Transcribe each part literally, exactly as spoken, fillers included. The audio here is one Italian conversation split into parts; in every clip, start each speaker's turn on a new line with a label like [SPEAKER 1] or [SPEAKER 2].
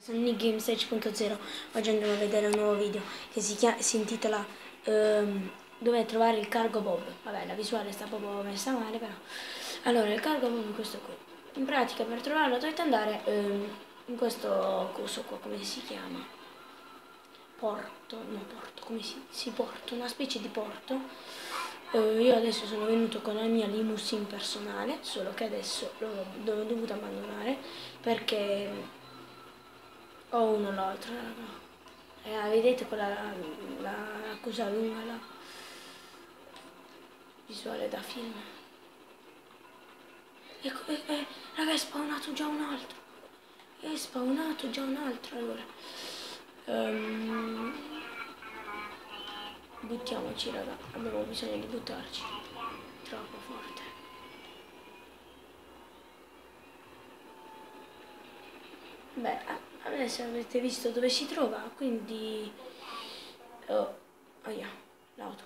[SPEAKER 1] Sono Nick Game Stage punto zero. Oggi andremo a vedere un nuovo video che si, chia si intitola ehm, Dove trovare il cargo Bob. Vabbè, la visuale sta proprio messa male, però. Allora, il cargo Bob è questo qui. In pratica, per trovarlo dovete andare ehm, in questo coso qua, come si chiama? Porto, no porto, come si, si porto, una specie di porto. Eh, io adesso sono venuto con la mia limousine personale, solo che adesso l'ho dovuto abbandonare perché o uno o l'altro, raga. Eh, vedete quella la, la, la cosa lunga, la visuale da film. Ecco, eh, eh, raga, è spawnato già un altro. È spawnato già un altro, allora. Um, buttiamoci, raga. Abbiamo bisogno di buttarci. Troppo forte. Beh, adesso avete visto dove si trova, quindi... Oh, oh yeah, l'auto.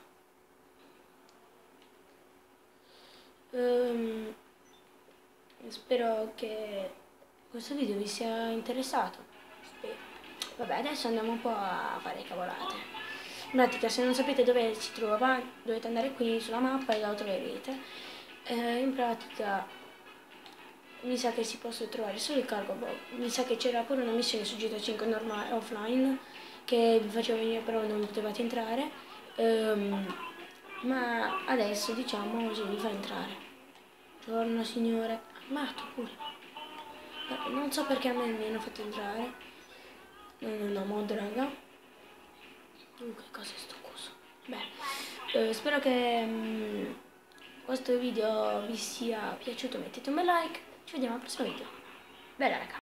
[SPEAKER 1] Um, spero che questo video vi sia interessato. Spero. Vabbè, adesso andiamo un po' a fare cavolate. In pratica, se non sapete dove si trova, dovete andare qui sulla mappa e la troverete. Eh, in pratica, mi sa che si possa trovare solo il cargo Bob. Mi sa che c'era pure una missione su G T A cinque normale, offline, che vi faceva venire però non potevate entrare. Um, ma adesso, diciamo, sì, vi fa entrare. Buongiorno signore, armato pure. Non so perché a me mi hanno fatto entrare. No, no, no, mod raga. Uh, che cosa è sto coso? Beh, eh, spero che um, questo video vi sia piaciuto. Mettete un bel like. Ci vediamo al prossimo video. Bella raga.